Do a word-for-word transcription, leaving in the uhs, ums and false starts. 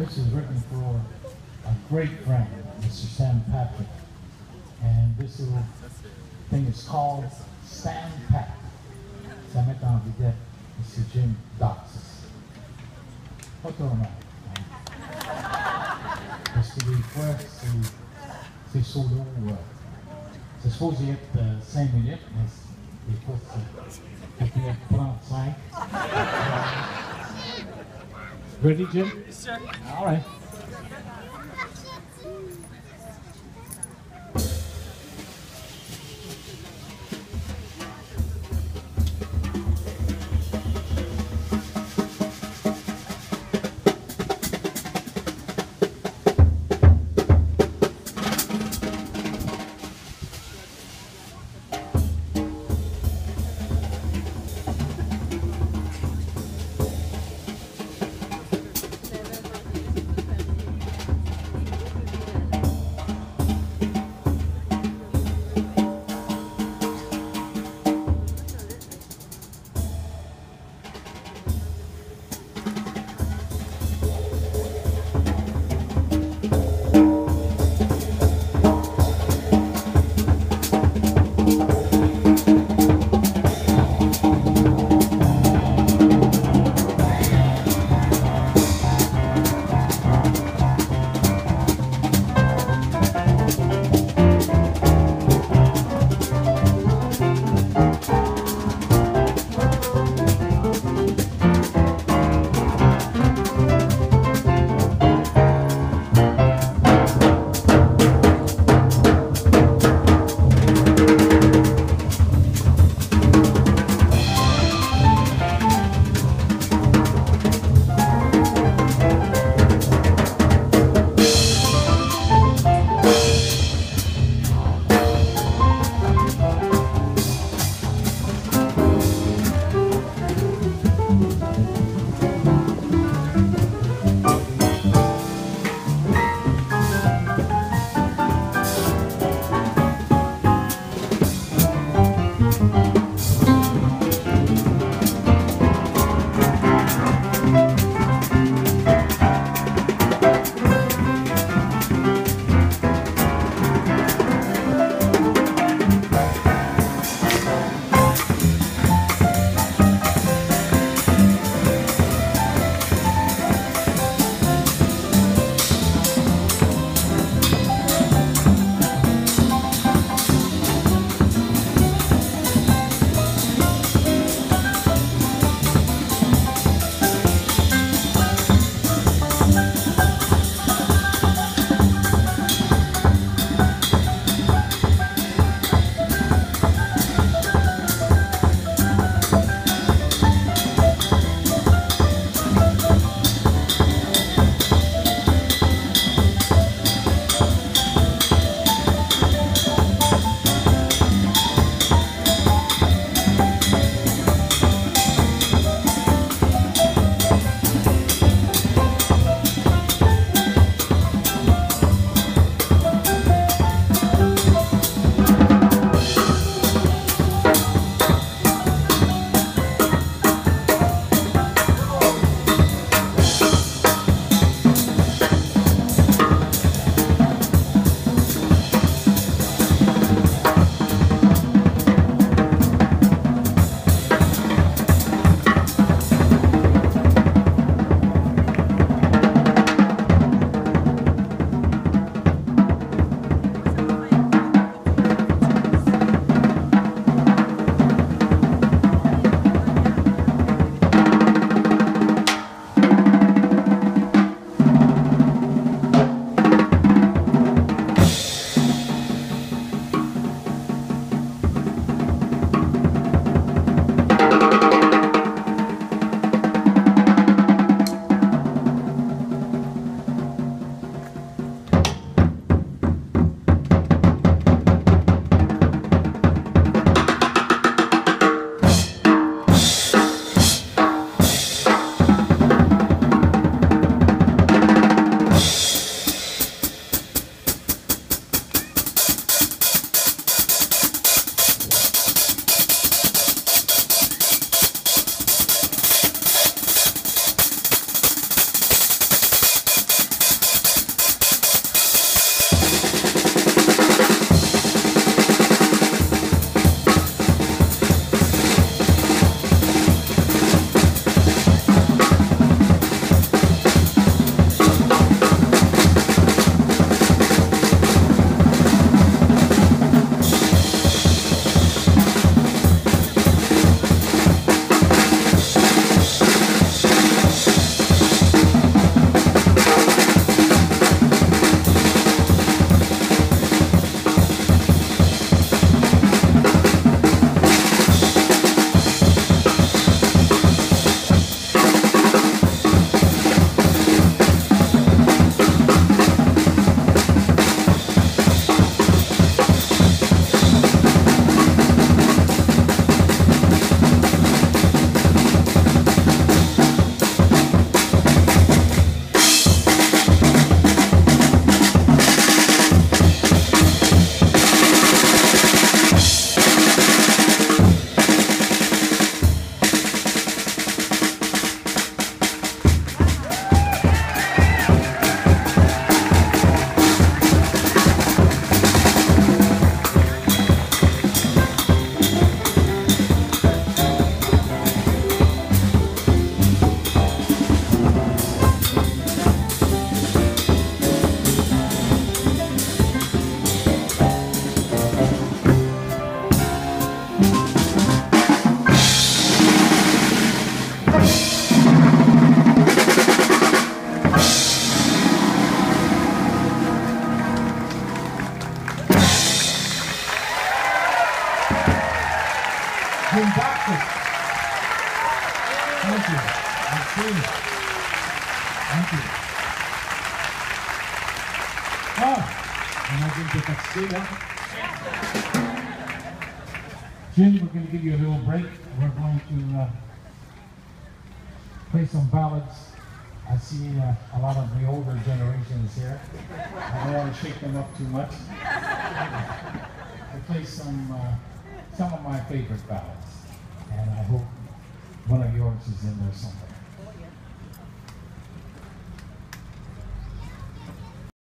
This is written for a great friend, Mister Stan Patrick. And this little thing is called Stan Pat. Ça met en vedette Mister Jim Doxis. Pas trop mal. Parce que des fois, c'est solo. Euh, c'est supposé être euh, cinq minutes, mais des fois, c'est peut être trente-cinq. Ready, Jim? Yes, sir. All right. Jim Baptist. Thank you. I see. Thank you. Oh, am I going to get see that? Jim, we're going to give you a little break. We're going to uh, play some ballads. I see uh, a lot of the older generation is here. I don't want to shake them up too much. I play some uh, some of my favorite ballads, and I hope one of yours is in there somewhere.